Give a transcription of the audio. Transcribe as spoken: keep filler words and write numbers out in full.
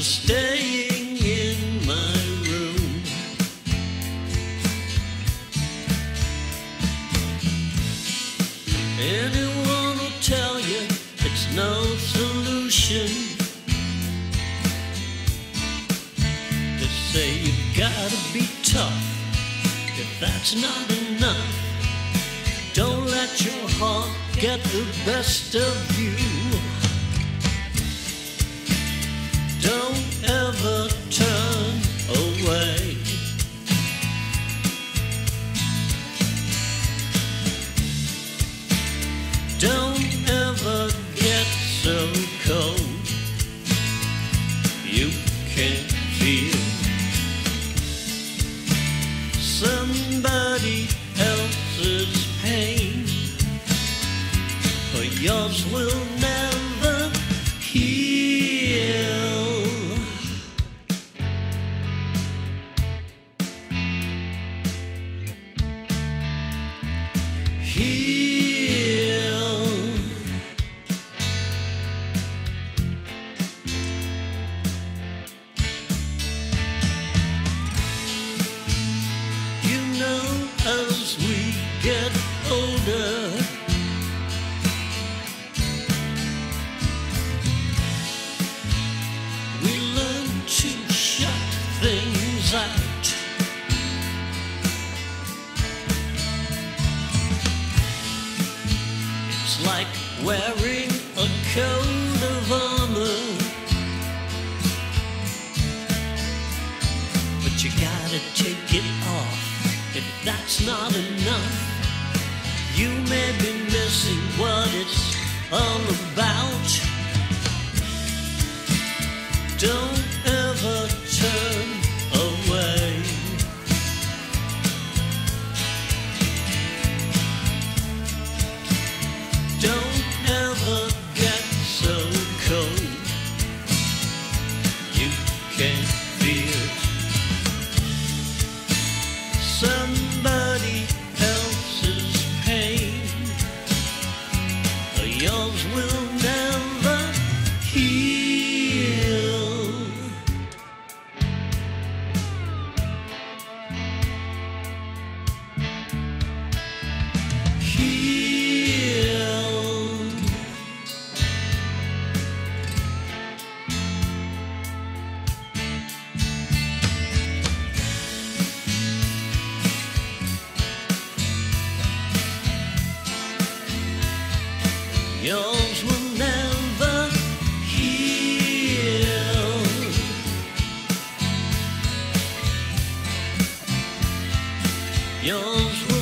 staying in my room. Anyone will tell you it's no solution. They say you gotta be tough. If that's not enough, don't let your heart get the best of you. Don't ever turn away. Don't ever get so cold you can't feel somebody else's pain, for yours will never heal. Heal. You know, as we get older, we learn to shut things out. It's like wearing a coat of armor, but you gotta take it off. If that's not enough, you may be missing what it's all about. Don't ever turn away. Don't ever get so cold you can't feel somebody else's pain, or yours will never heal. Heal. Yours will never heal. Yours will